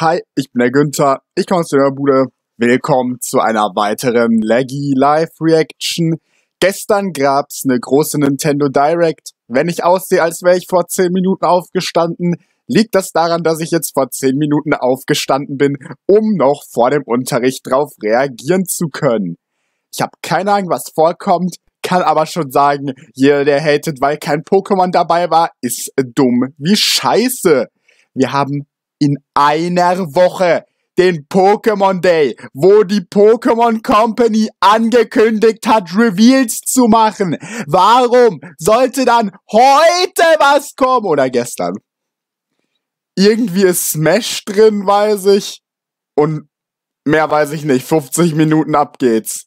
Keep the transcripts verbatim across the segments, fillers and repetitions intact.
Hi, ich bin der Günther, ich komme aus der Bude. Willkommen zu einer weiteren Laggy Live Reaction. Gestern gab's eine große Nintendo Direct. Wenn ich aussehe, als wäre ich vor zehn Minuten aufgestanden, liegt das daran, dass ich jetzt vor zehn Minuten aufgestanden bin, um noch vor dem Unterricht drauf reagieren zu können. Ich habe keine Ahnung, was vorkommt, kann aber schon sagen, jeder, der hatet, weil kein Pokémon dabei war, ist dumm wie Scheiße. Wir haben in einer Woche den Pokémon Day, wo die Pokémon Company angekündigt hat, Reveals zu machen. Warum sollte dann heute was kommen? Oder gestern? Irgendwie ist Smash drin, weiß ich. Und mehr weiß ich nicht. fünfzig Minuten ab geht's.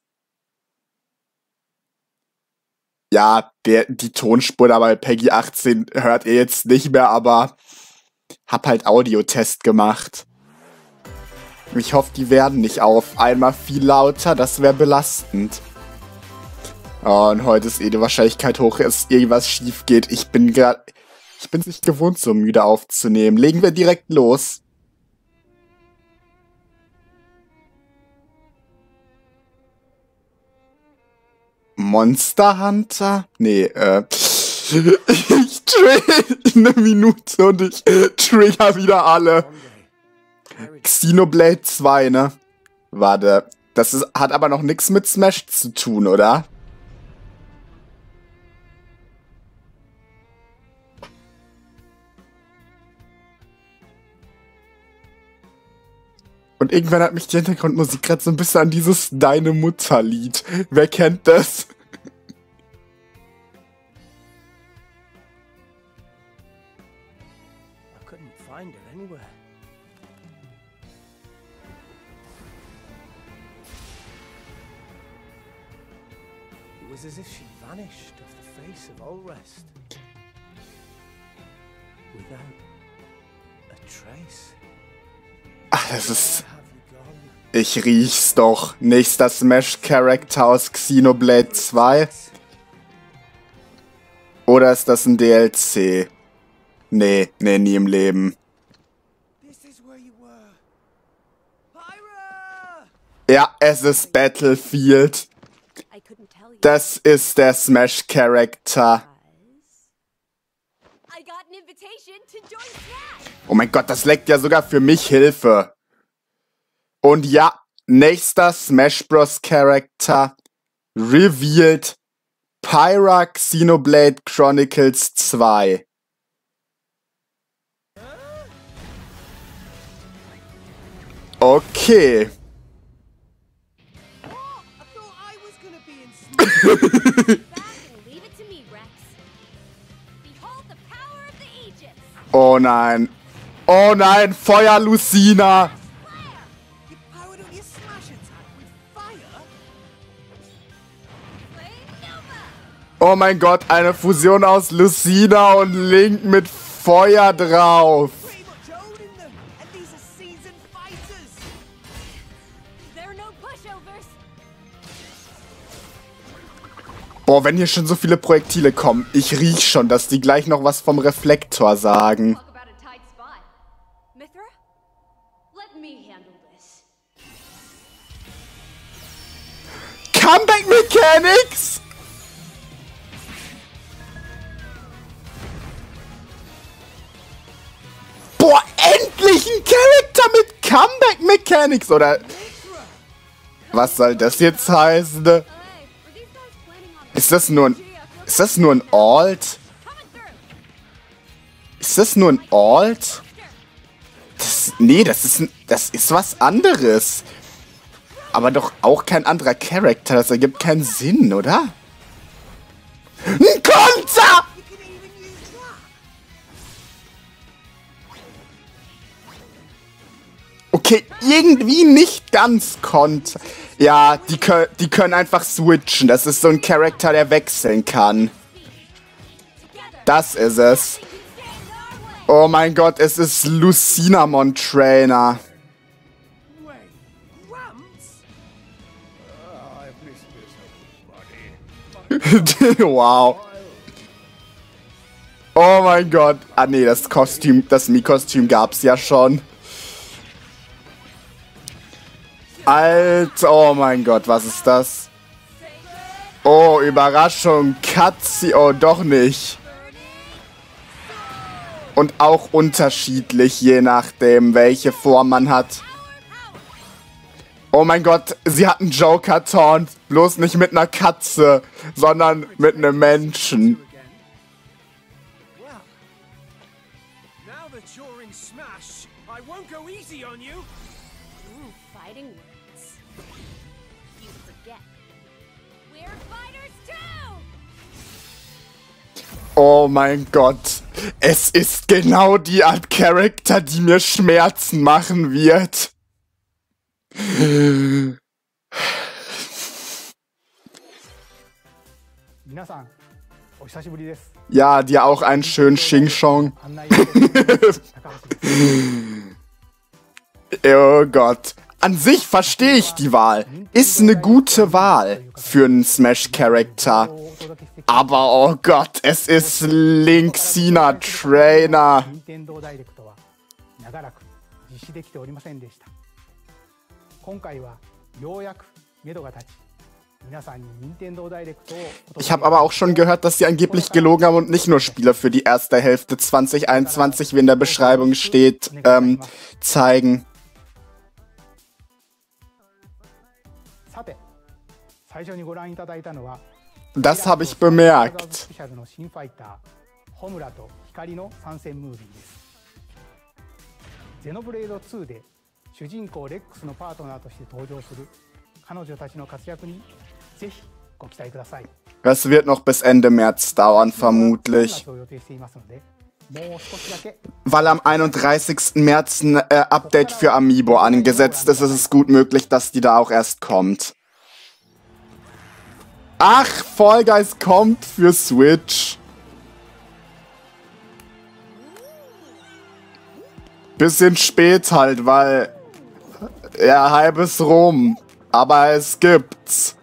Ja, der, die Tonspur da bei Peggy achtzehn hört ihr jetzt nicht mehr, aber hab halt Audiotest gemacht. Ich hoffe, die werden nicht auf einmal viel lauter, das wäre belastend. Oh, und heute ist eh die Wahrscheinlichkeit hoch, dass irgendwas schief geht. Ich bin gerade, ich bin nicht gewohnt, so müde aufzunehmen. Legen wir direkt los. Monster Hunter? Nee, äh... ich trigger eine Minute und ich trigger wieder alle. Xenoblade zwei, ne? Warte, das ist, hat aber noch nichts mit Smash zu tun, oder? Und irgendwann hat mich die Hintergrundmusik gerade so ein bisschen an dieses Deine Mutter-Lied. Wer kennt das? Find her anywhere. It was as if she vanished off the face of Allrest. Without a trace. Ach, das ist... Ich riech's doch. Nächster Smash-Charakter aus Xenoblade zwei. Oder ist das ein D L C? Nee, nee, nie im Leben. Ja, es ist Battlefield. Das ist der Smash-Charakter. Oh mein Gott, das leckt ja sogar für mich Hilfe. Und ja, nächster Smash Bros. Charakter revealed Pyra Xenoblade Chronicles zwei. Okay. Oh nein. Oh nein, Feuer Lucina. Oh mein Gott, eine Fusion aus Lucina und Link mit Feuer drauf. Boah, wenn hier schon so viele Projektile kommen, ich riech schon, dass die gleich noch was vom Reflektor sagen. Comeback Mechanics! Boah, endlich ein Charakter mit Comeback Mechanics, oder? Was soll das jetzt heißen? Ist das nur ein... Ist das nur ein Alt? Ist das nur ein Alt? Das, nee, das ist, das ist was anderes. Aber doch auch kein anderer Charakter. Das ergibt keinen Sinn, oder? Ein Konter! Okay, irgendwie nicht ganz Konter. Ja, die können, die können einfach switchen. Das ist so ein Charakter, der wechseln kann. Das ist es. Oh mein Gott, es ist Lucinamon Trainer. Wow. Oh mein Gott. Ah nee, das Kostüm, das Mii-Kostüm gab's ja schon. Alter, oh mein Gott, was ist das? Oh, Überraschung, Cutscene, oh, doch nicht. Und auch unterschiedlich, je nachdem, welche Form man hat. Oh mein Gott, sie hat einen Joker-Taunt. Bloß nicht mit einer Katze, sondern mit einem Menschen. Oh mein Gott, es ist genau die Art Charakter, die mir Schmerzen machen wird. Ja, dir auch einen schönen Xing-Shong. Oh Gott. An sich verstehe ich die Wahl. Ist eine gute Wahl für einen Smash-Charakter. Aber oh Gott, es ist Link Sina Trainer. Ich habe aber auch schon gehört, dass sie angeblich gelogen haben und nicht nur Spiele für die erste Hälfte zwanzig einundzwanzig, wie in der Beschreibung steht, ähm, zeigen. Das habe ich bemerkt. Das wird noch bis Ende März dauern, vermutlich. Weil am einunddreißigsten März ein äh, Update für Amiibo angesetzt ist, ist es gut möglich, dass die da auch erst kommt. Ach, Fall Guys kommt für Switch. Bisschen spät halt, weil ja, halb ist rum. Aber es gibt's.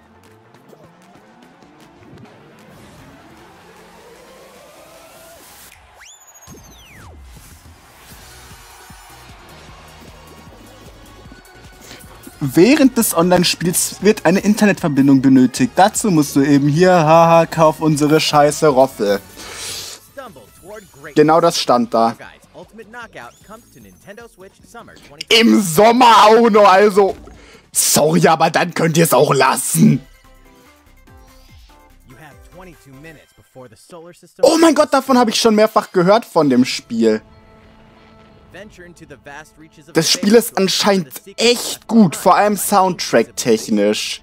Während des Online-Spiels wird eine Internetverbindung benötigt. Dazu musst du eben hier, haha, kauf unsere scheiße Roffel. Genau das stand da. Im Sommer auch noch, also. Sorry, aber dann könnt ihr es auch lassen. Oh mein Gott, davon habe ich schon mehrfach gehört von dem Spiel. Das Spiel ist anscheinend echt gut, vor allem Soundtrack-technisch.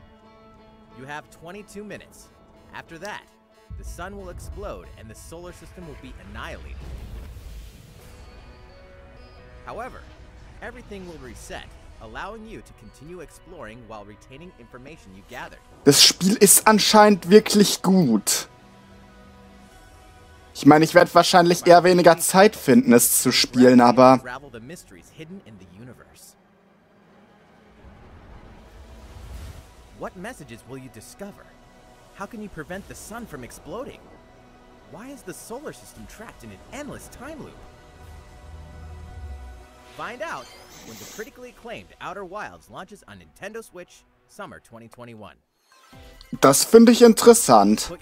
However, everything will reset, allowing you to continue exploring while retaining information you gathered. Das Spiel ist anscheinend wirklich gut. Ich meine, ich werde wahrscheinlich eher weniger Zeit finden, es zu spielen, aber... What messages will you discover? How can you prevent the sun from exploding? Why is the solar system trapped in an endless time loop? Find out when the critically acclaimed Outer Wilds launches on Nintendo Switch Summer twenty twenty-one. Das finde ich interessant.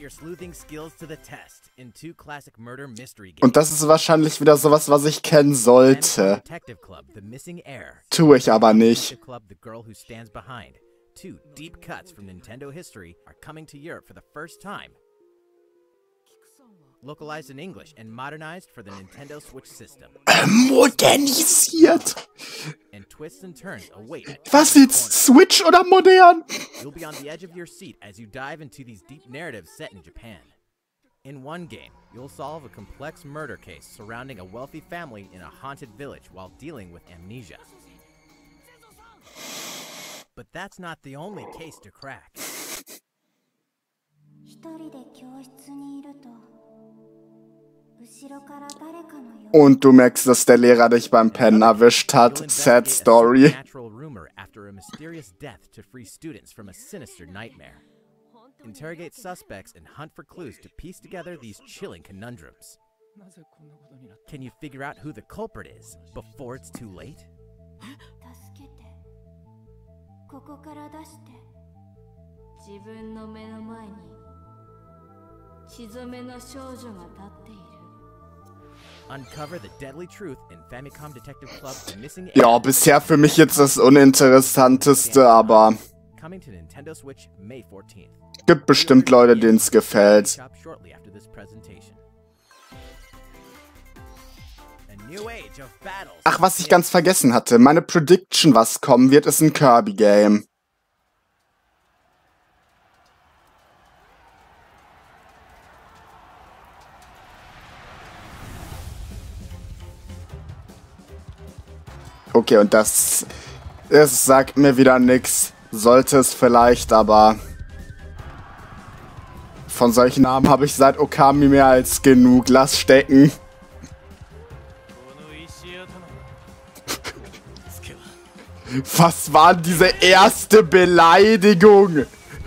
Und das ist wahrscheinlich wieder sowas, was ich kennen sollte. Tue ich aber nicht. Two deep cuts from Nintendo history are coming to Europe for the first time. Localized in English and modernized for the Nintendo Switch system. Modernisiert? And twists and turns await. Was jetzt? Switch oder modern? You'll be on the edge of your seat as you dive into these deep narratives set in Japan. In one game, you'll solve a complex murder case surrounding a wealthy family in a haunted village while dealing with amnesia. But that's not the only case to crack. Und du merkst, dass der Lehrer dich beim Pennen erwischt hat. Sad story. Interrogate suspects and hunt for clues to piece together these chilling conundrums. Can you figure out who the culprit is before it's too late? ここから出して自分の目の前に血染めの少女が立っている。 Uncover the deadly truth in Famicom Detective Club The Missing Ja, bisher für mich jetzt das Uninteressanteste, aber Coming to Nintendo Switch May fourteenth. gibt bestimmt Leute, denen es gefällt. Shop shortly after this presentation. A new age of battles. Ach, was ich ganz vergessen hatte. Meine Prediction, was kommen wird, ist ein Kirby-Game. Okay, und das, das sagt mir wieder nix. Sollte es vielleicht, aber von solchen Namen habe ich seit Okami mehr als genug. Lass stecken. Was war diese erste Beleidigung?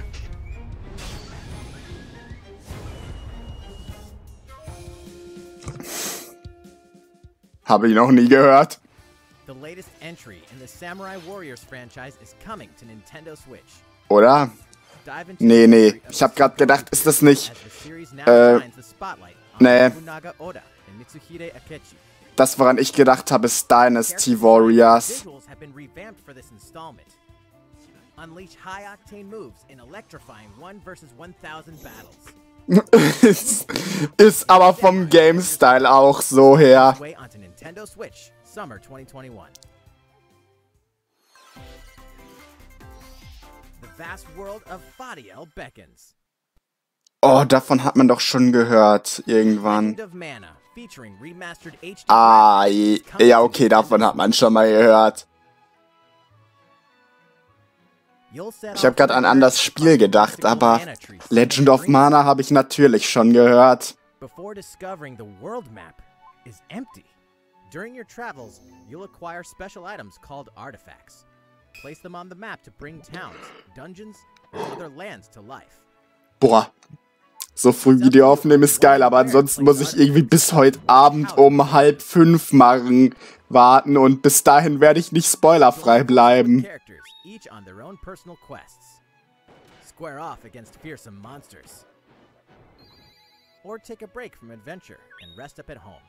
Habe ich noch nie gehört. The latest entry in the Samurai Warriors franchise is coming to Nintendo Switch. Oder? Dive into Nee, the nee. history of Ich habe gerade gedacht, ist das nicht... as the series now Äh, shines the spotlight on nee. Nobunaga Oda and Mitsuhide Akechi. Das, woran ich gedacht habe, ist Dynasty Warriors. Visuals have been revamped for this installment. Unleash high-octane moves in electrifying one versus one thousand battles. ist, ist aber vom Game-Style auch so her. Way onto Nintendo Switch, summer twenty twenty-one. The vast world of Fadiel beckons. Oh, davon hat man doch schon gehört, irgendwann. Legend of Mana, featuring remastered H D Ah, graphics, je- is coming ja, to okay, Nintendo davon hat man Switch. schon mal gehört. You'll set Ich habe off gerade an on a an das Spiel gedacht, mystical aber mana tree Legend of spanning Mana habe ich natürlich schon gehört. before discovering the world map is empty. During your travels, you'll acquire special items called artifacts. Place them on the map to bring towns, dungeons, and other lands to life. Boah, so früh Video aufnehmen ist geil, aber ansonsten muss ich irgendwie bis heute Abend um halb fünf machen, warten und bis dahin werde ich nicht spoilerfrei bleiben. Characters, each on their own personal quests. Square off against fearsome monsters. Or take a break from adventure and rest up at home.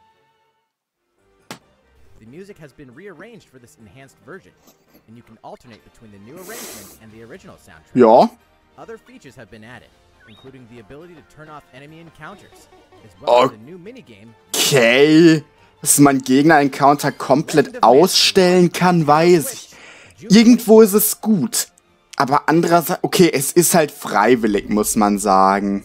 The music has been rearranged for this enhanced version, and you can alternate between the new arrangement and the original soundtrack. Ja, Other features have been added, including the ability to turn off enemy encounters, as well as a new minigame. okay. Dass man Gegner-Encounter komplett ausstellen kann, weiß ich. Irgendwo ist es gut. Aber andererseits, okay, es ist halt freiwillig, muss man sagen.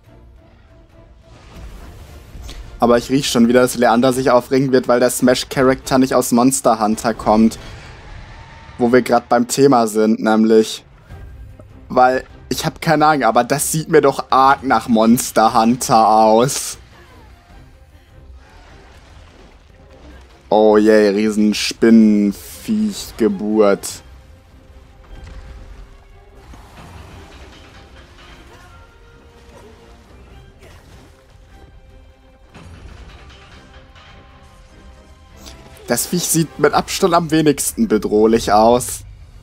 Aber ich riech schon wieder, dass Leander sich aufregen wird, weil der Smash-Charakter nicht aus Monster Hunter kommt. Wo wir gerade beim Thema sind, nämlich. Weil, ich habe keine Ahnung, aber das sieht mir doch arg nach Monster Hunter aus. Oh je, yeah, riesen Spinnenviech-Geburt. Das Viech sieht mit Abstand am wenigsten bedrohlich aus.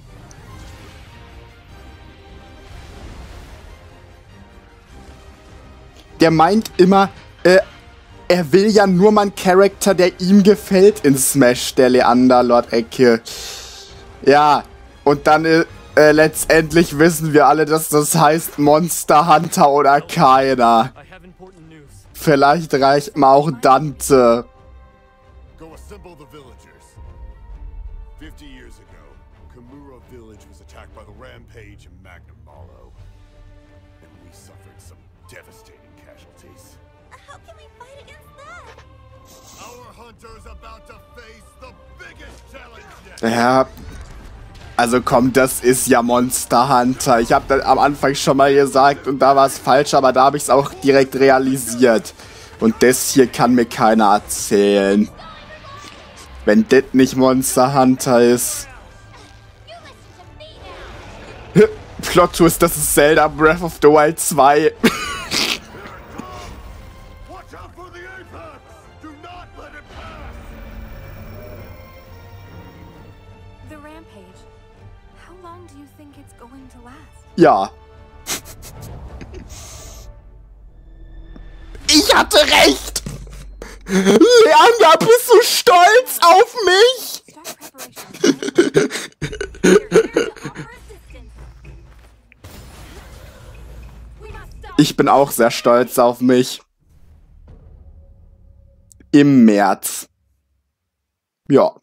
Der meint immer, äh, er will ja nur mal einen Charakter, der ihm gefällt in Smash, der Leander Lord Ecke. Ja, und dann äh, äh, letztendlich wissen wir alle, dass das heißt Monster Hunter oder keiner. Vielleicht reicht mal auch Dante. Go assemble the villagers. Fifty years ago, Kamura village was attacked by the Rampage and Magnum Malo. And we suffered some devastating casualties. How can we fight against that? Our hunter's about to face the biggest challenge yet. Ja, also komm, das ist ja Monster Hunter. Ich habe das am Anfang schon mal gesagt und da war es falsch, aber da habe ich es auch direkt realisiert. Und das hier kann mir keiner erzählen. Wenn das nicht Monster Hunter ist. Plot Twist, das ist Zelda Breath of the Wild zwei. Watch out for the apex! Do not let it pass! The Rampage. How How long do you think it's going to last? Ja. Ich hatte recht! Leander, bist du stolz auf mich? Start preparations. You're here to offer assistance. We must stop. Ich bin auch sehr stolz auf mich. Im März. Ja.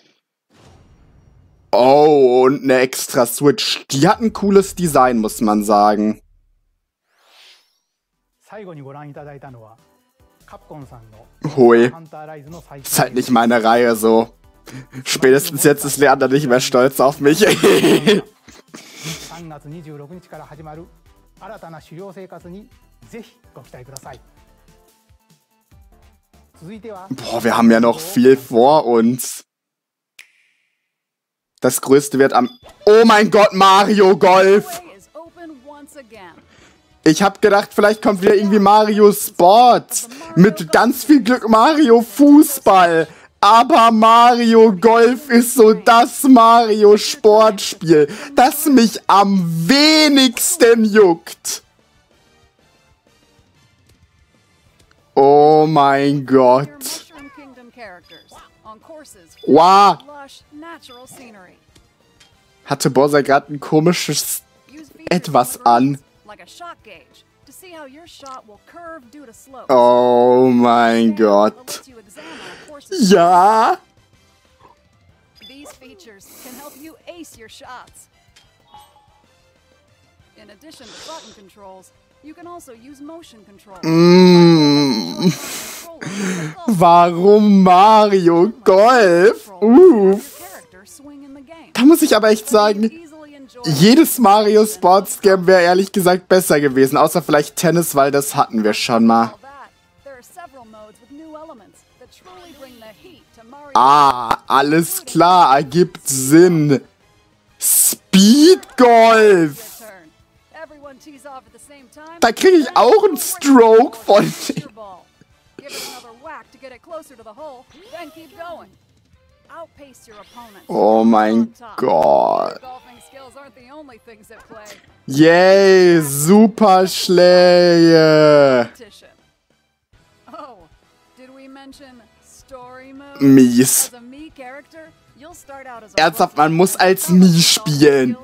Oh, und eine extra Switch. Die hat ein cooles Design, muss man sagen. 最後にご覧いただいたのはカプコンさんの Hui. ハンターライズの最 Ist halt nicht meine Reihe so. Spätestens jetzt ist Leander nicht mehr stolz auf mich. さんがつにじゅうろくにちから始まる新たな狩猟生活にぜひご期待ください。続いては Boah, wir haben ja noch viel vor uns. Das größte wird am... Oh mein Gott, Mario Golf! Way is open once again. Ich hab gedacht, vielleicht kommt wieder irgendwie Mario Sport. Mit ganz viel Glück Mario Fußball. Aber Mario Golf ist so das Mario Sportspiel, das mich am wenigsten juckt. Oh mein Your Gott. Mushroom Kingdom characters on courses Wow. lush natural scenery. Hatte Bowser gerade ein komisches Use features etwas and an. like a shot gauge to see how your shot will curve due to slopes. Oh mein That Gott. lets you examine a course's Ja. These features can help you ace your shots. In addition to button controls, you can also use motion control. Mm. Warum Mario Golf? Uff. Da muss ich aber echt sagen, jedes Mario Sports Game wäre ehrlich gesagt besser gewesen. Außer vielleicht Tennis, weil das hatten wir schon mal. Ah, alles klar, ergibt Sinn. Speed Golf. Da kriege ich auch einen Stroke von. Oh mein Gott. Yay, Superschläge. Mies. Ernsthaft, man muss als Mii spielen.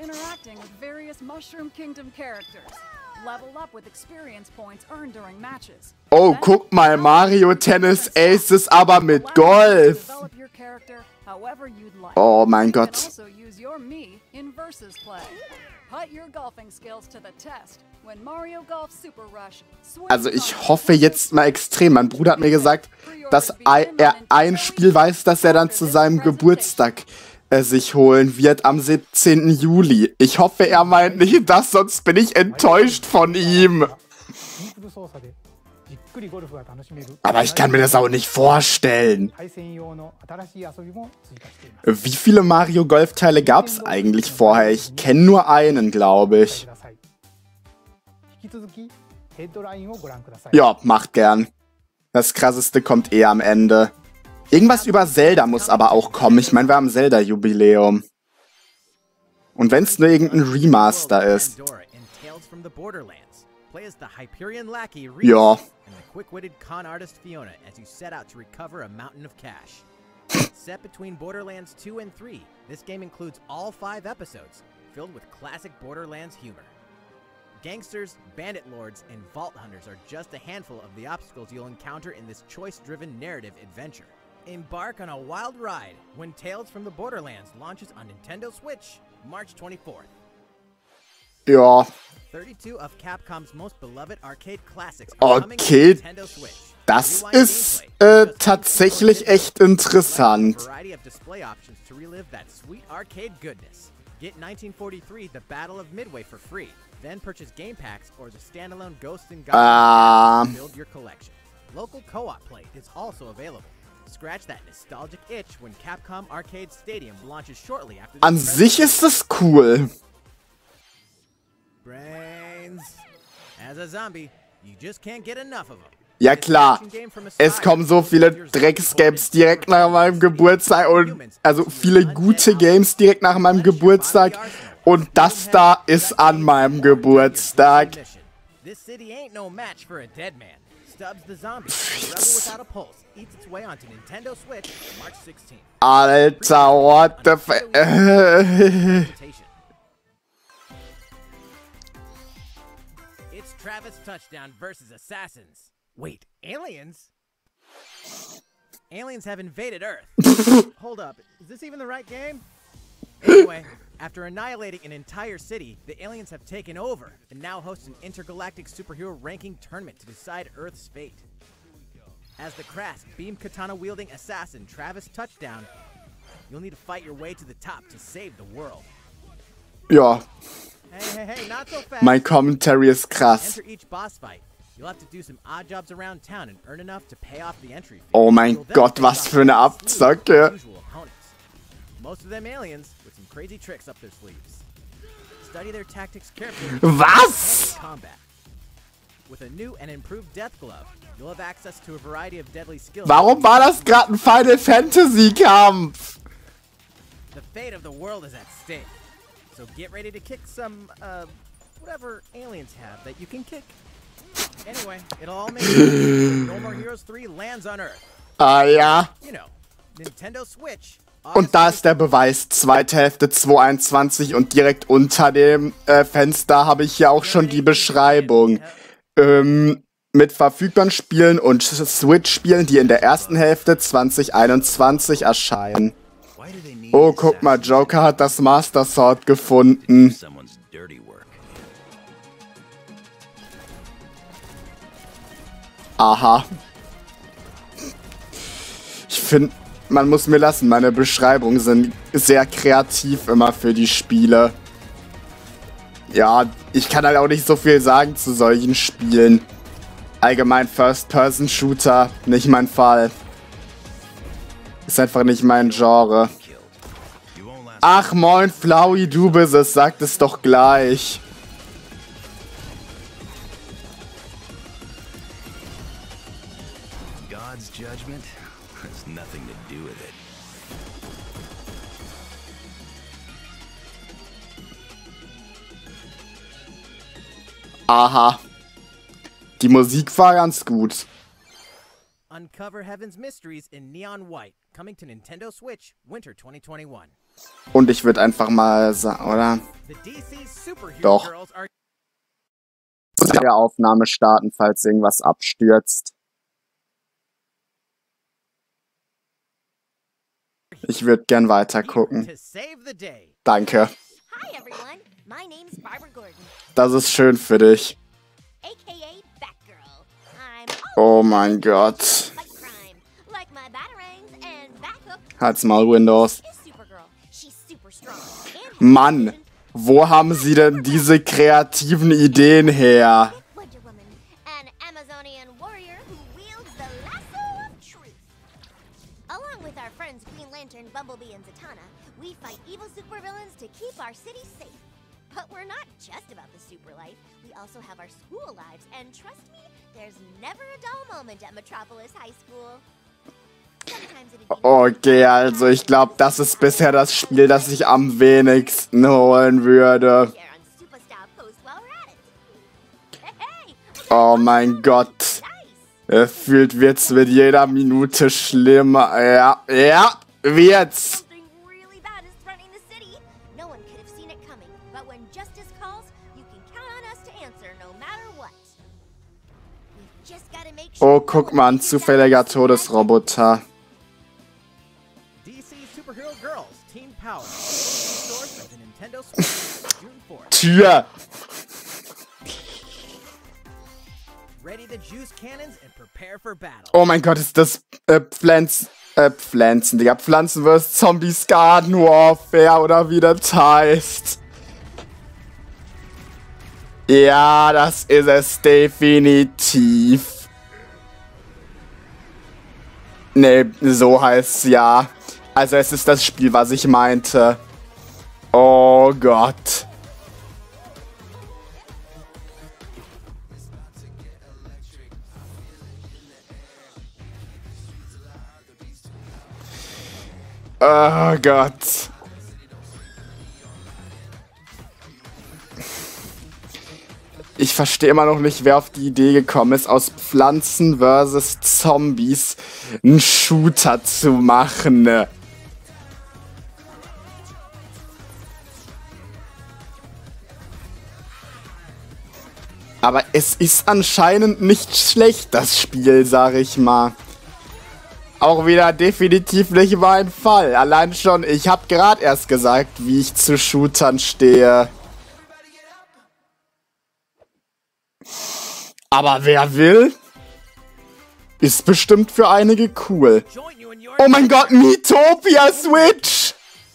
Oh, guck mal, Mario Tennis Aces, aber mit Golf. Oh mein Gott. Also ich hoffe jetzt mal extrem. Mein Bruder hat mir gesagt, dass er ein Spiel weiß, das er dann zu seinem Geburtstag äh, sich holen wird am siebzehnten Juli. Ich hoffe, er meint nicht das, sonst bin ich enttäuscht von ihm. Aber ich kann mir das auch nicht vorstellen. Wie viele Mario Golf Teile gab es eigentlich vorher? Ich kenne nur einen, glaube ich. Ja, macht gern. Das krasseste kommt eh am Ende. Irgendwas über Zelda muss aber auch kommen. Ich meine, wir haben Zelda-Jubiläum. Und wenn es nur irgendein Remaster ist. Ja. Quick-witted con artist Fiona as you set out to recover a mountain of cash. Set between Borderlands two and three, this game includes all five episodes, filled with classic Borderlands humor. Gangsters, bandit lords, and vault hunters are just a handful of the obstacles you'll encounter in this choice-driven narrative adventure. Embark on a wild ride when Tales from the Borderlands launches on Nintendo Switch, March twenty-fourth. Ja. thirty-two of Capcom's most beloved arcade classics are coming to Nintendo Switch. Das ist äh, tatsächlich echt interessant. Get nineteen forty-three The Battle of Midway for free. Then purchase game packs or the standalone Ghosts and Goblins to build your collection. Local co-op play is also available. Scratch that nostalgic itch when Capcom Arcade Stadium launches shortly after. An sich ist es cool. Brains. As a zombie, you just can't get enough of them. Ja klar, es kommen so viele Drecksgames direkt nach meinem Geburtstag und also viele gute Games direkt nach meinem Geburtstag und das da ist an meinem Geburtstag. Alter, what the f... It's Travis Touchdown versus Assassins. Wait, aliens? Aliens have invaded Earth. Hold up, is this even the right game? Anyway, after annihilating an entire city, the aliens have taken over and now host an intergalactic superhero ranking tournament to decide Earth's fate. As the crass, beam katana-wielding assassin Travis Touchdown, you'll need to fight your way to the top to save the world. Ja. Hey, hey, hey, not so fast. Mein Commentary ist krass. Enter each boss fight. You'll have to do some odd jobs around town and earn enough to pay off the entry fee. Oh mein Gott, was für eine Abzocke. Most of them aliens with some crazy tricks up their sleeves. Study their tactics carefully. Was? Combat. With a new and improved death glove, you'll have access to a variety of deadly skills. Warum war das gerade ein Final Fantasy Kampf? The fate of the world is at stake. So get ready to kick some, uh, whatever aliens have that you can kick. Anyway, it'll all make sense when No More Heroes three lands on Earth. Ah ja. You know, Nintendo Switch. Und da ist der Beweis, zweite Hälfte zwanzig einundzwanzig und direkt unter dem äh, Fenster habe ich hier auch schon die Beschreibung. Ähm, mit verfügbaren Spielen und Switch-Spielen, die in der ersten Hälfte zwanzig einundzwanzig erscheinen. Oh, guck mal, Joker hat das Master Sword gefunden. Aha. Ich finde, man muss mir lassen, meine Beschreibungen sind sehr kreativ immer für die Spiele. Ja, ich kann halt auch nicht so viel sagen zu solchen Spielen. Allgemein First-Person-Shooter, nicht mein Fall. Ist einfach nicht mein Genre. Ach moin, Flowey, du bist es, sagt es doch gleich. God's judgment has nothing to do with it. Aha. Die Musik war ganz gut. Uncover Heaven's Mysteries in Neon White, coming to Nintendo Switch, Winter twenty twenty-one. Und ich würde einfach mal sagen, oder? The D C Superhero Doch. Girls are Der Aufnahme starten, falls irgendwas abstürzt. Ich würde gern weiter gucken. to save the day. Danke. Hi everyone, my name's Barbara Gordon, Das ist schön für dich. aka Batgirl. I'm Oh mein Gott. fight crime, like my batarangs and Bathook Halt's mal, Windows. is Supergirl. She's super strong. And Mann, wo haben sie denn diese kreativen Ideen her? Wonder Woman, an Amazonian warrior who wields the lasso of truth. Along with our friends Green Lantern, Bumblebee, and Zatanna, we fight evil supervillains to keep our city safe. But we're not just about the super life. We also have our school lives, and trust me, there's never a dull moment at Metropolis High School. Sometimes it'd be Okay, also ich glaube, das ist bisher das Spiel, das ich am wenigsten holen würde. share on Superstar Post while we're at it. Hey, hey, Oh mein Gott. nice. Gefühlt wird's mit jeder Minute schlimmer. Ja, ja, wird's. Something really bad is threatening the city. No one could have seen it coming, but when justice calls, you can count on us to answer no matter what. We've just gotta make sure Oh, guck mal, ein zufälliger Todesroboter. D C Superhero Girls Team Power. Stores of the Nintendo Switch, June fourth. Tür. Ready the juice cannons and prepare for battle. Oh mein Gott, ist das äh, Pflanzen, äh, Pflanzen, Digga. Pflanzen vs. Zombies Garden Warfare oder wie das heißt. Ja, das ist es definitiv. Ne, so heißt's ja. Also es ist das Spiel, was ich meinte. Oh Gott. Oh Gott. Ich verstehe immer noch nicht, wer auf die Idee gekommen ist, aus Pflanzen versus Zombies einen Shooter zu machen. Aber es ist anscheinend nicht schlecht, das Spiel, sag ich mal. Auch wieder definitiv nicht mein Fall. Allein schon, ich habe gerade erst gesagt, wie ich zu Shootern stehe. Aber wer will, ist bestimmt für einige cool. Oh mein Gott, Miitopia Switch!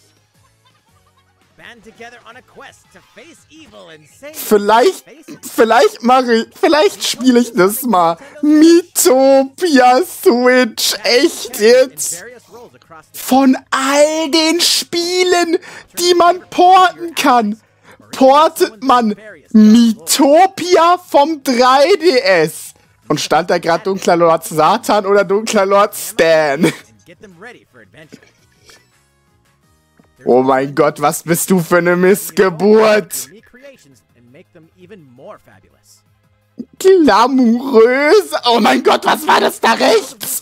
Vielleicht, vielleicht mache ich, vielleicht spiele ich das mal. Miitopia Switch, echt jetzt? Von all den Spielen, die man porten kann, portet man Miitopia vom drei D S. Und stand da gerade Dunkler Lord Satan oder Dunkler Lord Stan? Oh mein Gott, was bist du für eine Missgeburt? Glamourös. Oh mein Gott, was war das da rechts?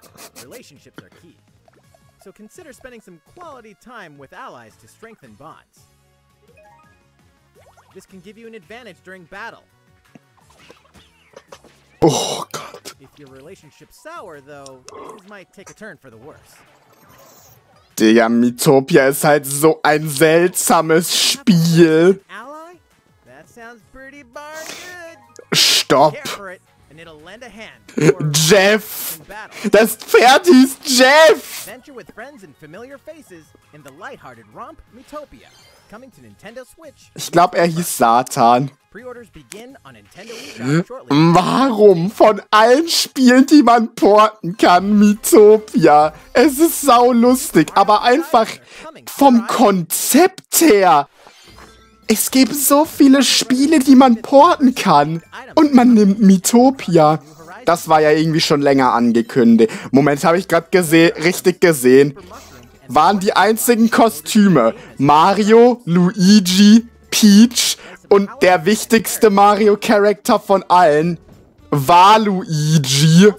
So consider spending some quality time with allies to strengthen bonds. This can give you an advantage during battle. Oh Gott. If your relationship's sour, though, things might take a turn for the worse. Digga, Miitopia ist halt so ein seltsames Spiel. Ally? That sounds pretty darn good. Stopp. Care for it, and it'll lend a hand. Jeff. Das Pferd hieß Jeff. Venture with friends and familiar faces in the lighthearted romp Miitopia. Coming to Nintendo Switch. Ich glaube, er hieß Satan. Pre-orders begin on Nintendo eShop shortly. Warum von allen Spielen, die man porten kann, Miitopia? Es ist saulustig, aber einfach vom Konzept her. Es gibt so viele Spiele, die man porten kann. Und man nimmt Miitopia. Das war ja irgendwie schon länger angekündigt. Moment, habe ich gerade gese- richtig gesehen. Waren die einzigen Kostüme Mario, Luigi, Peach und der wichtigste Mario-Charakter von allen war Luigi.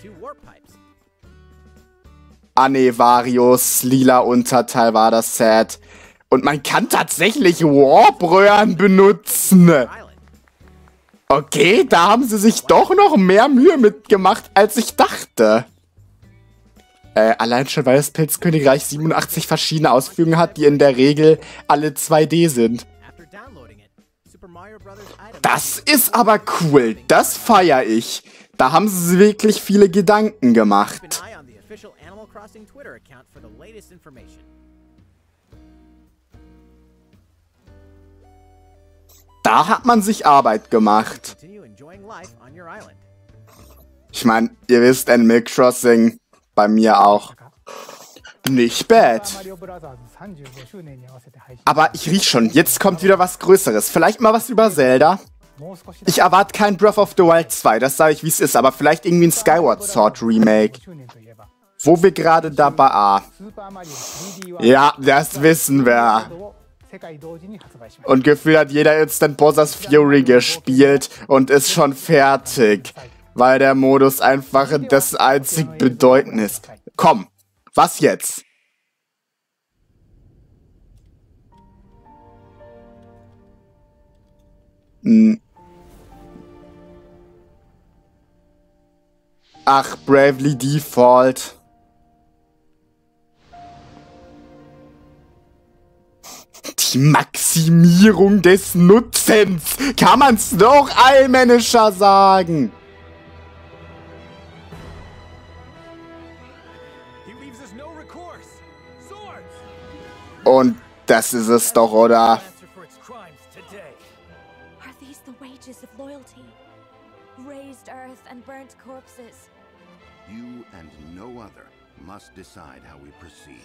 Ah ne, Varios lila Unterteil war das Set. Und man kann tatsächlich Warp-Röhren benutzen. Okay, da haben sie sich doch noch mehr Mühe mitgemacht, als ich dachte. Äh, allein schon, weil das Pilzkönigreich siebenundachtzig verschiedene Ausführungen hat, die in der Regel alle zwei D sind. Das ist aber cool. Das feiere ich. Da haben sie wirklich viele Gedanken gemacht. Da hat man sich Arbeit gemacht. Ich meine, ihr wisst, Animal Crossing bei mir auch. Nicht bad. Aber ich riech schon, jetzt kommt wieder was Größeres. Vielleicht mal was über Zelda. Ich erwarte kein Breath of the Wild zwei, das sage ich wie es ist, aber vielleicht irgendwie ein Skyward Sword Remake. Wo wir gerade dabei... Ah. Ja, das wissen wir. Und gefühlt hat jeder Instant Bowser's Fury gespielt und ist schon fertig. Weil der Modus einfach das einzig Bedeutende ist. Komm, was jetzt? Hm. Ach, Bravely Default. Die Maximierung des Nutzens. Kann man's doch allmännischer sagen. Und das ist es doch, oder? Are these the wages of loyalty? Raised earth and burnt corpses. You and no other must decide how we proceed.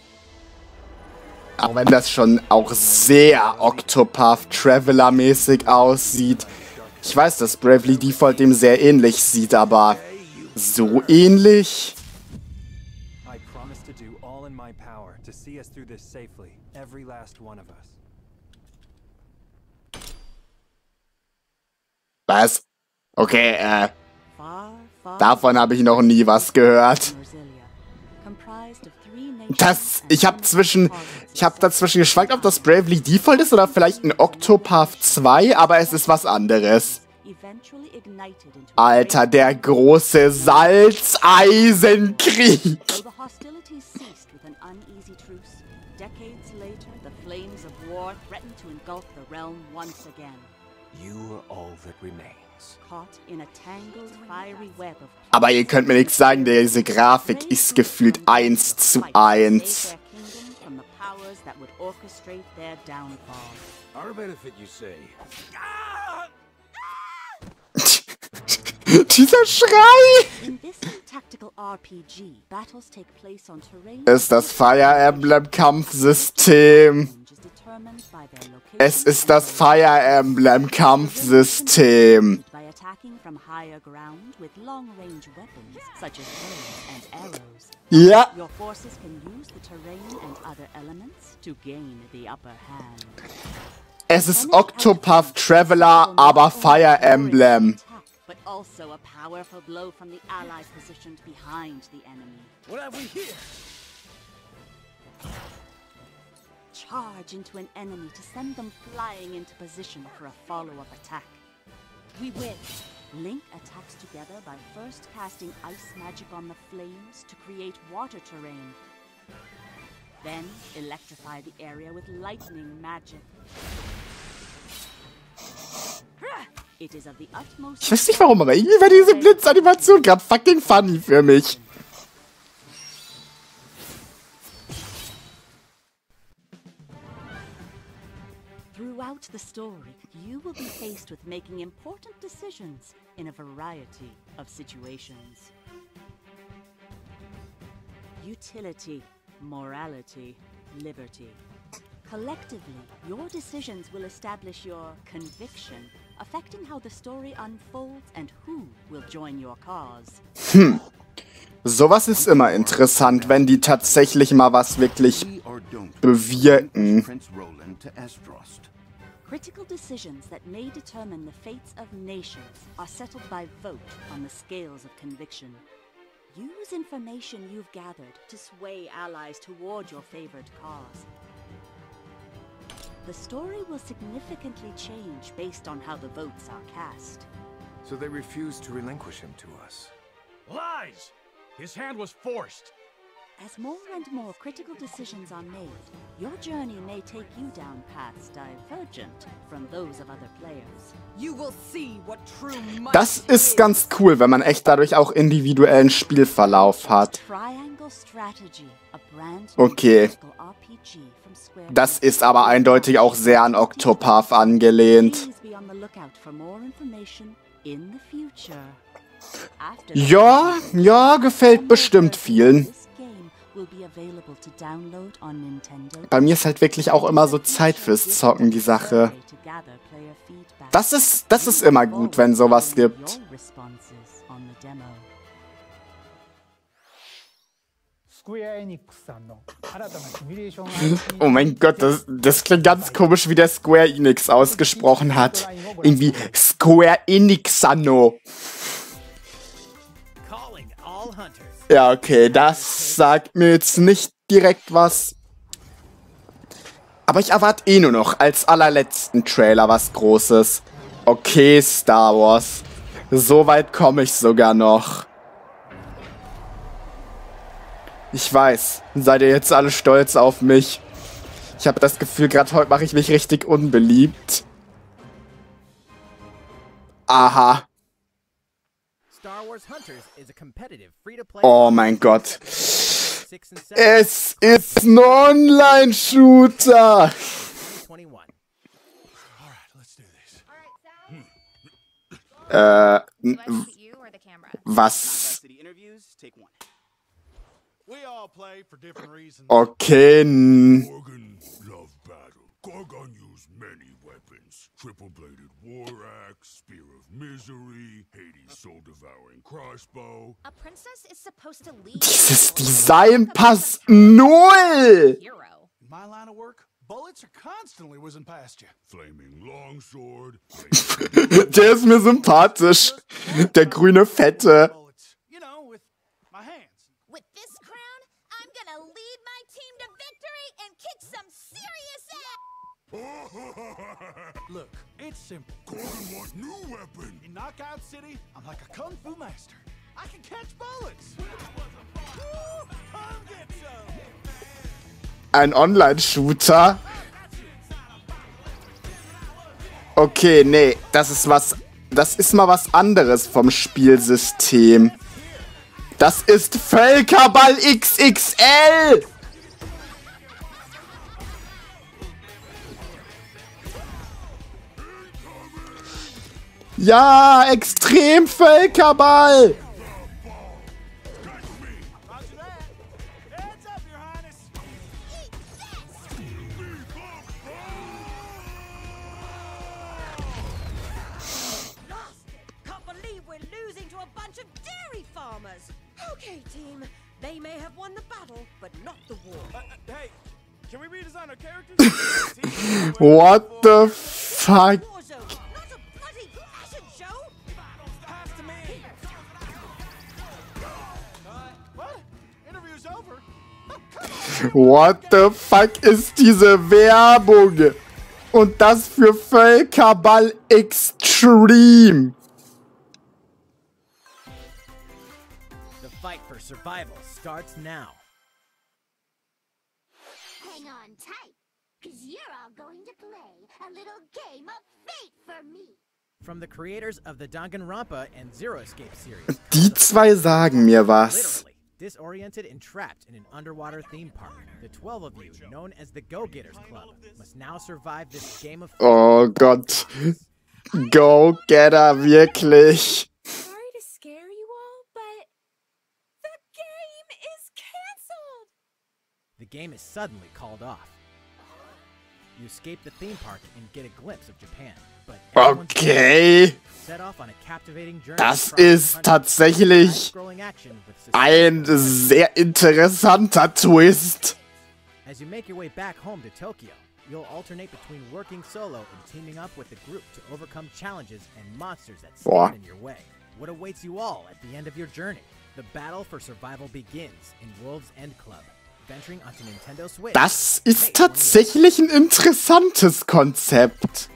Auch wenn das schon auch sehr Octopath Traveler-mäßig aussieht. Ich weiß, dass Bravely Default dem sehr ähnlich sieht, aber so ähnlich? to see us through this safely, every last one of us. Was? Okay, äh. Davon habe ich noch nie was gehört. Das, ich habe zwischen, ich habe dazwischen geschwankt, ob das Bravely Default ist oder vielleicht ein Octopath zwei, aber es ist was anderes. Alter, der große Salzeisenkrieg. Aber ihr könnt mir nichts sagen, diese Grafik ist gefühlt eins zu eins. Dieser Schrei! Ist das Fire Emblem Kampfsystem. Es ist das Fire Emblem Kampfsystem. Ja. Es ist Octopath Traveler, aber Fire Emblem. But also a powerful blow from the ally positioned behind the enemy. What have we here? Charge into an enemy to send them flying into position for a follow-up attack. We win. Link attacks together by first casting ice magic on the flames to create water terrain. Then electrify the area with lightning magic. Ich weiß nicht warum, aber irgendwie war diese Blitzanimation gerade fucking funny für mich. Throughout the story, you will be faced with making important decisions in a variety of situations. Utility, morality, liberty. Collectively, your decisions will establish your conviction, affecting how the story unfolds and who will join your cause. Hm. Sowas ist immer interessant, wenn die tatsächlich mal was wirklich bewirken. Critical decisions that may determine the fates of nations are settled by vote on the scales of conviction. Use information you've gathered to sway allies toward your favored cause. The story will significantly change based on how the votes are cast. So they refused to relinquish him to us. Lies! His hand was forced. As more and more critical decisions are made, your journey may take you down paths divergent from those of other players. You will see what true might Das ist ganz cool, wenn man echt dadurch auch individuellen Spielverlauf hat. Okay. Das ist aber eindeutig auch sehr an Octopath angelehnt. Ja, ja, gefällt bestimmt vielen. Bei mir ist halt wirklich auch immer so Zeit fürs Zocken die Sache. Das ist, das ist immer gut, wenn sowas gibt. Oh mein Gott, das, das klingt ganz komisch, wie der Square Enix ausgesprochen hat. Irgendwie Square Enixano. Ja, okay, das sagt mir jetzt nicht direkt was. Aber ich erwarte eh nur noch als allerletzten Trailer was Großes. Okay, Star Wars. So weit komme ich sogar noch. Ich weiß, seid ihr jetzt alle stolz auf mich? Ich habe das Gefühl, gerade heute mache ich mich richtig unbeliebt. Aha. Oh mein Gott. Es ist ein Online-Shooter. Äh, was? Okay. Gorgon loved battle. Gorgon used many weapons. weapons. Triple-bladed war axe, spear of misery, Hades soul-devouring crossbow. A princess is supposed to lead. Dieses Design passt null! In my line of work, bullets are constantly whizzing past you. Flaming longsword. Der ist mir sympathisch. Der grüne Fette. You know, with my hands. With this crown, I'm gonna lead my team to victory and kick some serious ass. Look, it's simple. Gordon wants new weapon. In Knockout City, I'm like a kung fu master. I can catch bullets. Woo, come get some. Ein Online-Shooter? Okay, nee, das ist was... Das ist mal was anderes vom Spielsystem. Das ist Völkerball X X L! Ja, extrem Völkerball! Okay, team. They may have won the battle, but not the war. Uh, uh, hey, can we redesign our characters? What the fuck? Warzone, not a bloody fashion show. Pass to me. What? Interview's over. What the fuck ist diese Werbung? Und das für Völkerball Extreme. The fight for survival starts now. Hang on tight, because you're all going to play a little game of fate for me. From the creators of the Danganronpa and Zero Escape series. Die zwei sagen mir was. Literally, disoriented and trapped in an underwater theme park. The twelve of you, known as the Go-Getters Club, must now survive this game of fate. Oh Gott. Go-Getter, wirklich. Sorry to scare you all, but the game is canceled. The game is suddenly called off. You escape the theme park and get a glimpse of Japan, but Okay. set off on a captivating journey. Das ist tatsächlich ein sehr interessanter Twist. As you make your way back home to Tokyo, you'll alternate between working solo and teaming up with the group to overcome challenges and monsters that Boah. stand in your way. What awaits you all at the end of your journey? The battle for survival begins in Wolves End Club, venturing onto Nintendo Switch. Das ist tatsächlich ein interessantes Konzept.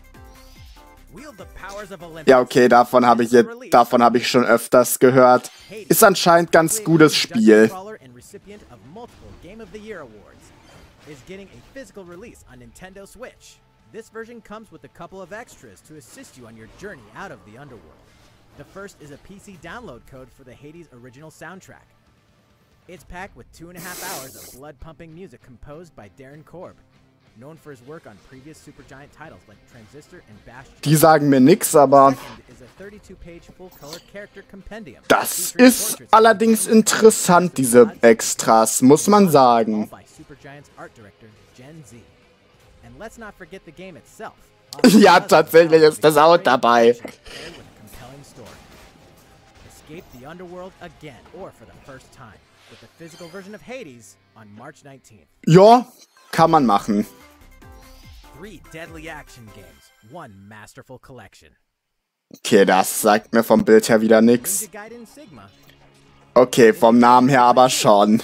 Wield the powers of Olympus. Ja, okay, davon habe ich jetzt, davon habe ich schon öfters gehört. Ist anscheinend ganz gutes Spiel. And recipient of multiple Game of the Year awards, is getting a physical release on Nintendo Switch. This version comes with a couple of extras to assist you on your journey out of the underworld. The first is a P C download code for the Hades original soundtrack. It's packed with two and a half hours of blood-pumping music composed by Darren Korb, known for his work on previous Supergiant titles like Transistor and Bastion. Die sagen mir nix, aber Is a thirty-two page full-color character compendium. das ist allerdings interessant, diese Extras, muss man sagen. By Supergiant's art director, Gen Z. And let's not forget the game itself. Ja, tatsächlich ist das auch dabei. Compelling story. Escape the underworld again, or for the first time, with the physical version of Hades on March nineteenth. Ja, kann man machen. Three deadly action games, one masterful collection. Okay, das sagt mir vom Bild her wieder nix. Ninja Gaiden Sigma Okay, vom Namen her aber schon.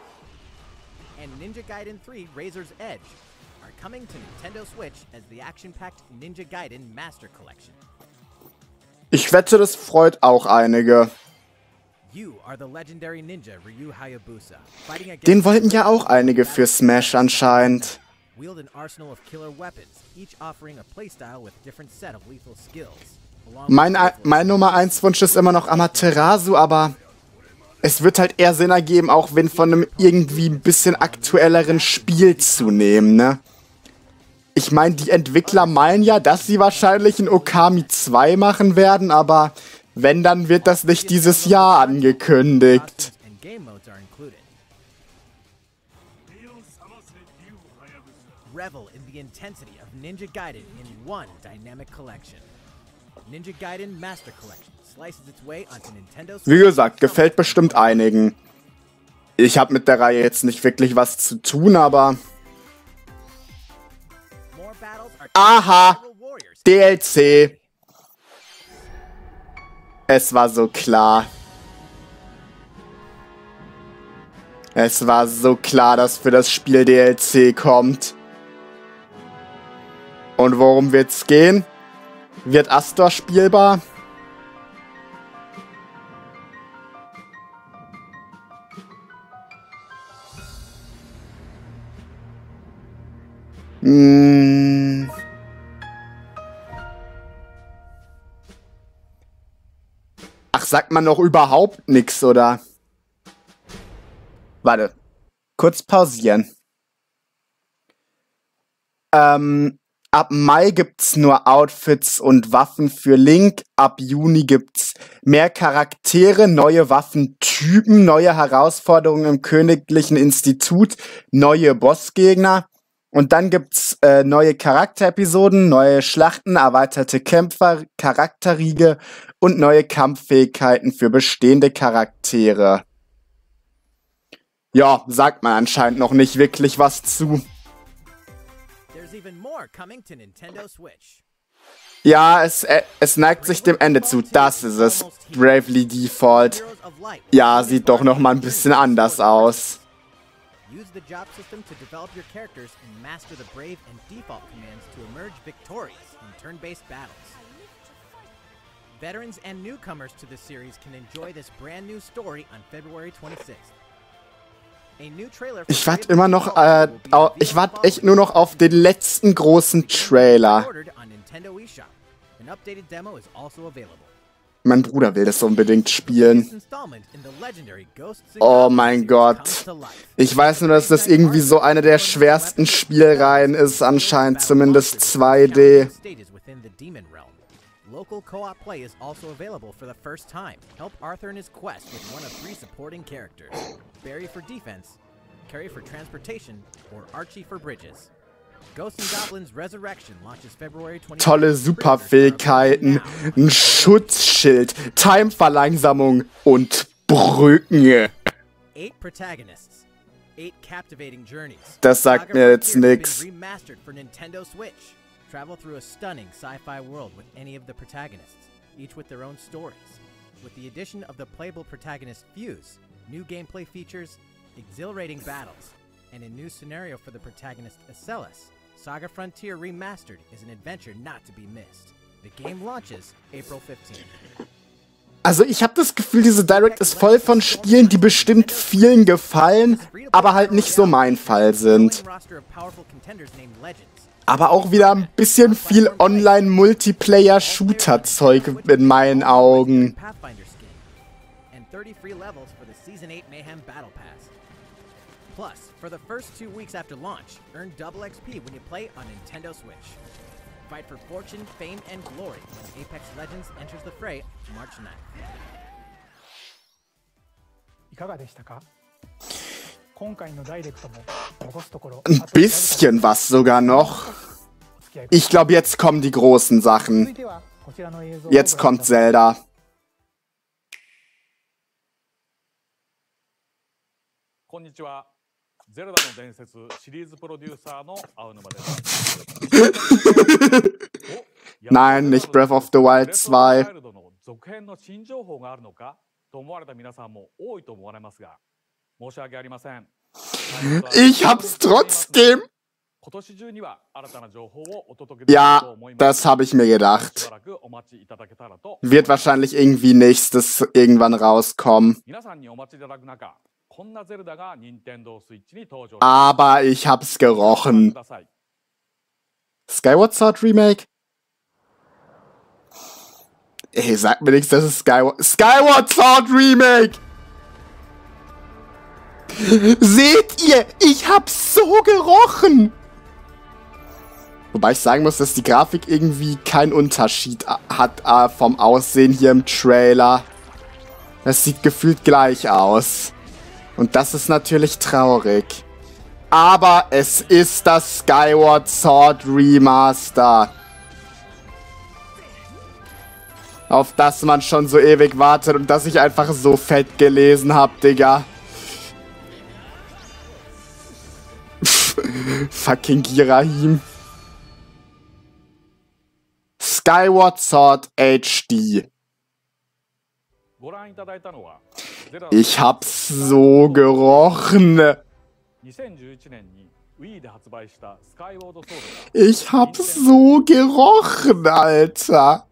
and Ninja Gaiden three Razor's Edge are coming to Nintendo Switch as the action-packed Ninja Gaiden Master Collection. Ich wette, das freut auch einige. You are the legendary ninja Ryu Hayabusa, fighting against Den wollten ja auch einige für Smash anscheinend. wield an arsenal of killer weapons, each offering a playstyle with different set of lethal skills. Along Mein, with mein Nummer eins Wunsch ist immer noch Amaterasu, aber es wird halt eher Sinn ergeben, auch wenn von einem irgendwie ein bisschen aktuelleren Spiel zu nehmen, ne? Ich meine, die Entwickler meinen ja, dass sie wahrscheinlich ein Okami zwei machen werden, aber wenn, dann wird das nicht dieses Jahr angekündigt. and game modes are included. revel in the intensity of Ninja Gaiden in one dynamic collection. Ninja Gaiden Master Collection slices its way onto Nintendo Switch. Wie gesagt, gefällt bestimmt einigen. Ich habe mit der Reihe jetzt nicht wirklich was zu tun, aber... Aha! D L C. Es war so klar. Es war so klar, dass für das Spiel D L C kommt. Und worum wird's gehen? Wird Astor spielbar? Hm. Ach, sagt man noch überhaupt nichts, oder? Warte. Kurz pausieren. Ähm, ab Mai gibt's nur Outfits und Waffen für Link. Ab Juni gibt's mehr Charaktere, neue Waffentypen, neue Herausforderungen im Königlichen Institut, neue Bossgegner. Und dann gibt's äh, neue Charakterepisoden, neue Schlachten, erweiterte Kämpfer, Charakterriege und neue Kampffähigkeiten für bestehende Charaktere. Ja, sagt man anscheinend noch nicht wirklich was zu. Ja, es, äh, es neigt sich dem Ende zu. Das ist es. Bravely Default. Ja, sieht doch noch mal ein bisschen anders aus. Use the job system to develop your characters and master the Brave and Default commands to emerge victorious in turn-based battles. Veterans and newcomers to the series can enjoy this brand new story on February twenty-sixth. A new trailer Ich warte immer noch, äh, ich warte echt nur noch auf den letzten großen Trailer. on Nintendo eShop. An updated demo is also available. Mein Bruder will das unbedingt spielen. Oh mein Gott. Ich weiß nur, dass das irgendwie so eine der schwersten Spielreihen ist, anscheinend zumindest zwei D. Local co-op play is also available for the first time. Help Arthur in his quest with one of three supporting characters. Barry for defense, Carrie for transportation, or Archie for bridges. Ghosts and Goblins Resurrection launches February twenty-fifth. Tolle Superfähigkeiten, ein Schutzschild, Time-Verlangsamung und Brücken. Eight protagonists, eight captivating journeys. Das sagt mir jetzt nix. Remastered for Nintendo Switch. Travel through a stunning sci-fi world with any of the protagonists, each with their own stories. With the addition of the playable protagonist Fuse, new gameplay features, exhilarating battles, and a new scenario for the protagonist Acellus, Saga Frontier Remastered is an adventure not to be missed. The game launches April fifteenth. Also ich habe das Gefühl, diese Direct ist voll von Spielen, die bestimmt vielen gefallen, aber halt nicht so mein Fall sind. Aber auch wieder ein bisschen viel Online-Multiplayer-Shooter-Zeug in meinen Augen. Plus, for the first two weeks after launch, earn double X P when you play on Nintendo Switch. Fight for fortune, fame, and glory when Apex Legends enters the fray March ninth. いかがでしたか? 今回のダイレクトも残すところ Ein bisschen was sogar noch. Ich glaube, jetzt kommen die großen Sachen. Jetzt kommt Zelda. こんにちは。ゼルダの伝説シリーズプロデューサーの青沼です。 Nein, nicht Breath of the Wild zwei. 続編の新情報があるのかと思われた皆さんも多いと思われますが、申し訳ありません。 Ich hab's trotzdem. 今年中には新たな情報をお届けできると思います。 Ja, das habe ich mir gedacht. Wird wahrscheinlich irgendwie nächstes irgendwann rauskommen. 皆さんにお待ちいただく中、こんなゼルダが Nintendo Switch に登場。 Aber ich hab's gerochen. Skyward Sword Remake? Ey, sag mir nichts, das ist Skyward... Skyward Sword Remake! Seht ihr? Ich hab's so gerochen! Wobei ich sagen muss, dass die Grafik irgendwie keinen Unterschied hat äh, vom Aussehen hier im Trailer. Das sieht gefühlt gleich aus. Und das ist natürlich traurig. Aber es ist das Skyward Sword Remaster. Auf das man schon so ewig wartet und das ich einfach so fett gelesen habe, Digga. Fucking Girahim. Skyward Sword H D. Ich hab's so gerochen. Ich hab's so gerochen, Alter.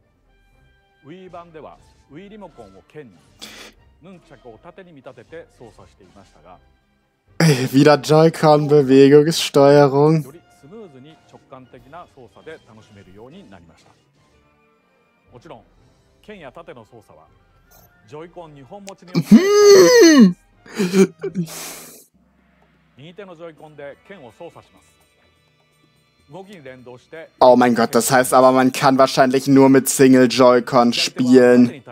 Ey, wieder Joy-Con-Bewegungssteuerung. Hm. Oh mein Gott, das heißt aber, man kann wahrscheinlich nur mit Single Joy-Con spielen.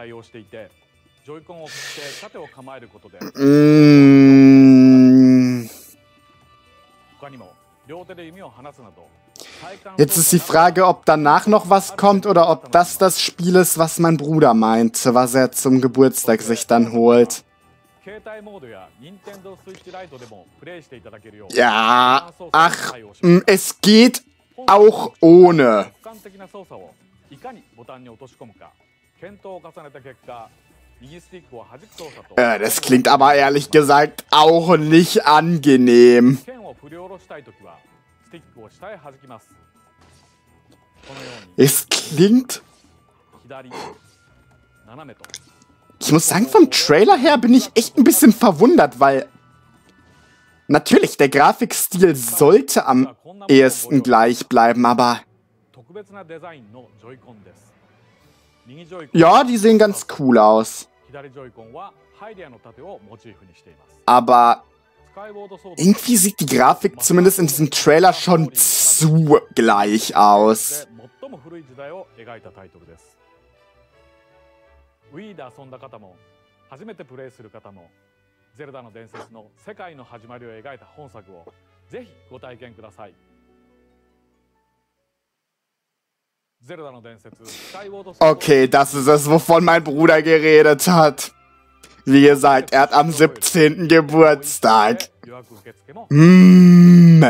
Mm. Jetzt ist die Frage, ob danach noch was kommt oder ob das das Spiel ist, was mein Bruder meinte, was er zum Geburtstag sich dann holt. Ja, ach, es geht auch ohne. Äh, das klingt aber ehrlich gesagt auch nicht angenehm. Es klingt... Ich muss sagen, vom Trailer her bin ich echt ein bisschen verwundert, weil... Natürlich, der Grafikstil sollte am ehesten gleich bleiben, aber... Ja, die sehen ganz cool aus. Aber... irgendwie sieht die Grafik zumindest in diesem Trailer schon zu gleich aus. Okay, das ist es, wovon mein Bruder geredet hat. Wie gesagt, er hat am siebzehnten Geburtstag. Mm.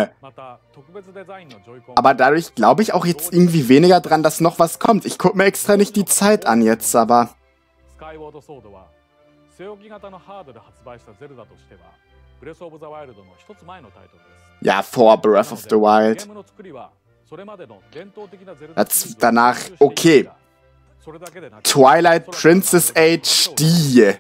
Aber dadurch glaube ich auch jetzt irgendwie weniger dran, dass noch was kommt. Ich gucke mir extra nicht die Zeit an jetzt, aber... Ja, vor Breath of the Wild. Das, danach, okay. Twilight Princess H D.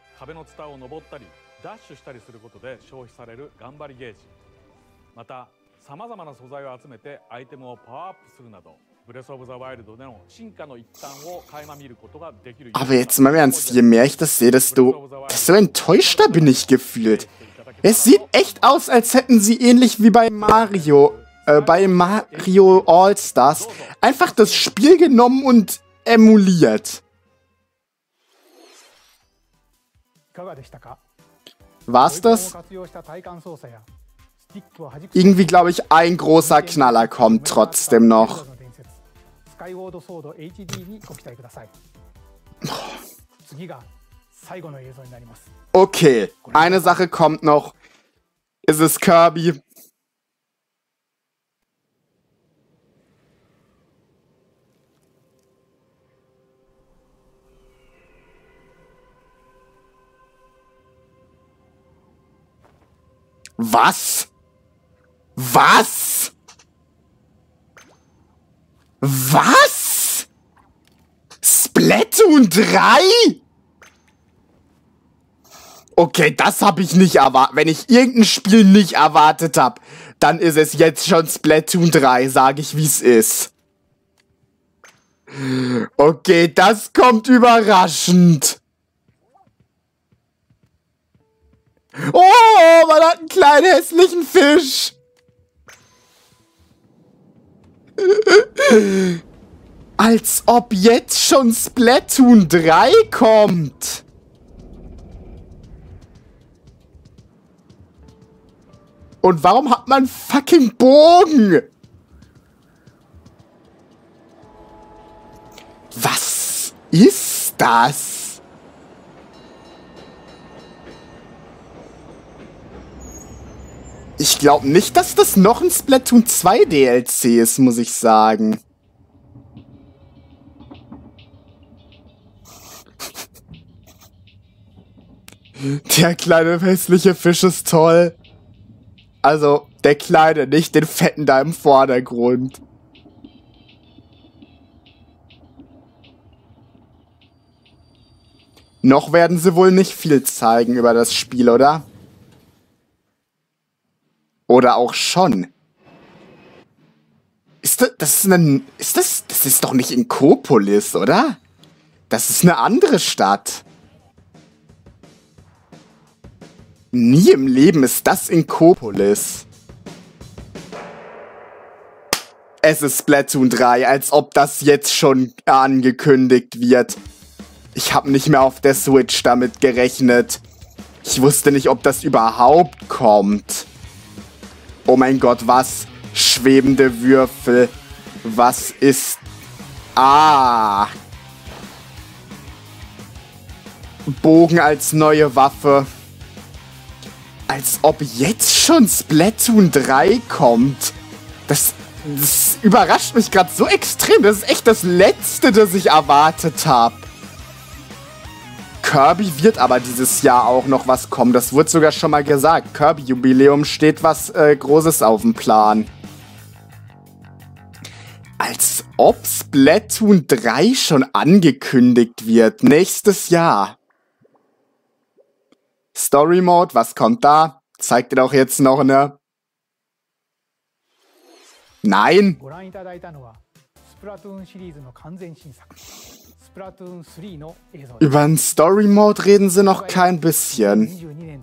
Aber jetzt mal im Ernst, je mehr ich das sehe, desto, desto enttäuschter bin ich gefühlt. Es sieht echt aus, als hätten sie ähnlich wie bei Mario, äh, bei Mario All-Stars, einfach das Spiel genommen und emuliert. War's das? Irgendwie glaube ich, ein großer Knaller kommt trotzdem noch. Okay, eine Sache kommt noch. Ist es Kirby? Was? Was? Was? Splatoon drei? Okay, das habe ich nicht erwartet. Wenn ich irgendein Spiel nicht erwartet habe, dann ist es jetzt schon Splatoon drei, sage ich, wie es ist. Okay, das kommt überraschend. Oh, man hat einen kleinen hässlichen Fisch. Als ob jetzt schon Splatoon drei kommt. Und warum hat man fucking Bogen? Was ist das? Ich glaube nicht, dass das noch ein Splatoon zwei D L C ist, muss ich sagen. Der kleine hässliche Fisch ist toll. Also, der kleine, nicht den fetten da im Vordergrund. Noch werden sie wohl nicht viel zeigen über das Spiel, oder? Oder auch schon. Ist das, das ist eine, ist das, das ist doch nicht Inkopolis, oder? Das ist eine andere Stadt. Nie im Leben ist das Inkopolis. Es ist Splatoon drei, als ob das jetzt schon angekündigt wird. Ich habe nicht mehr auf der Switch damit gerechnet. Ich wusste nicht, ob das überhaupt kommt. Oh mein Gott, was? Schwebende Würfel. Was ist... Ah! Bogen als neue Waffe. Als ob jetzt schon Splatoon drei kommt. Das, das überrascht mich gerade so extrem. Das ist echt das Letzte, das ich erwartet habe. Kirby wird aber dieses Jahr auch noch was kommen. Das wurde sogar schon mal gesagt. Kirby-Jubiläum steht was äh, Großes auf dem Plan. Als ob Splatoon drei schon angekündigt wird. Nächstes Jahr. Story Mode, was kommt da? Zeigt ihr doch jetzt noch eine... Nein! Über den Story Mode reden sie noch kein bisschen.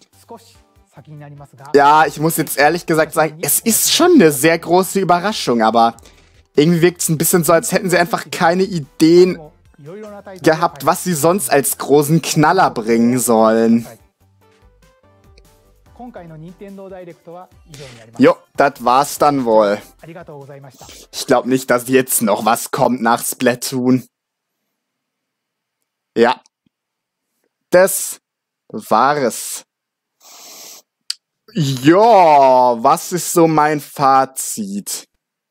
Ja, ich muss jetzt ehrlich gesagt sagen, es ist schon eine sehr große Überraschung, aber irgendwie wirkt es ein bisschen so, als hätten sie einfach keine Ideen gehabt, was sie sonst als großen Knaller bringen sollen. Jo, das war's dann wohl. Ich glaube nicht, dass jetzt noch was kommt nach Splatoon. Ja. Das war es. Ja, was ist so mein Fazit?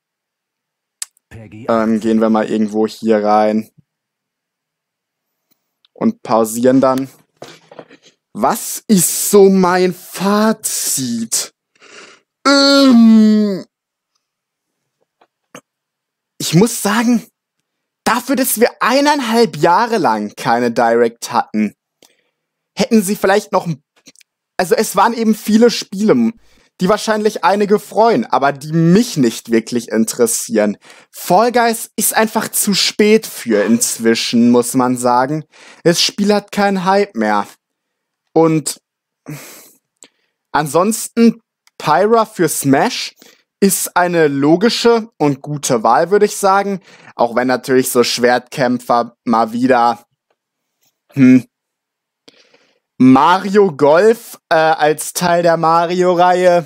Ähm, gehen wir mal irgendwo hier rein. Und pausieren dann. Was ist so mein Fazit? Ähm, ich muss sagen, dafür, dass wir eineinhalb Jahre lang keine Direct hatten, hätten sie vielleicht noch... Also es waren eben viele Spiele, die wahrscheinlich einige freuen, aber die mich nicht wirklich interessieren. Fall Guys ist einfach zu spät für inzwischen, muss man sagen. Das Spiel hat keinen Hype mehr. Und ansonsten, Pyra für Smash ist eine logische und gute Wahl, würde ich sagen. Auch wenn natürlich so Schwertkämpfer mal wieder... Hm. Mario Golf äh, als Teil der Mario-Reihe.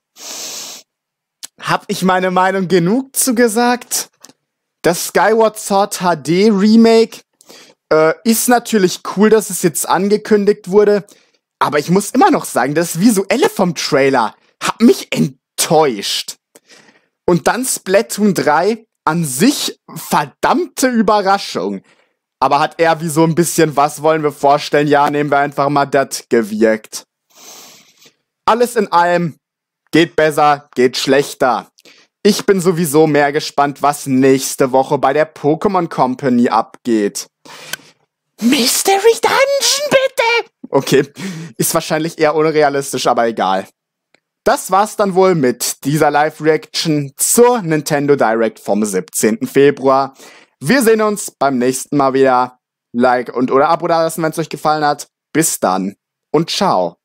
Hab ich meine Meinung genug zu gesagt? Das Skyward Sword H D Remake äh, ist natürlich cool, dass es jetzt angekündigt wurde. Aber ich muss immer noch sagen, das Visuelle vom Trailer hat mich enttäuscht. Und dann Splatoon drei, an sich verdammte Überraschung. Aber hat eher wie so ein bisschen, was wollen wir vorstellen? Ja, nehmen wir einfach mal das gewirkt. Alles in allem geht besser, geht schlechter. Ich bin sowieso mehr gespannt, was nächste Woche bei der Pokémon Company abgeht. Mystery Dungeon, bitte! Okay, ist wahrscheinlich eher unrealistisch, aber egal. Das war's dann wohl mit dieser Live-Reaction zur Nintendo Direct vom siebzehnten Februar. Wir sehen uns beim nächsten Mal wieder. Like und oder Abo da lassen, wenn es euch gefallen hat. Bis dann und ciao.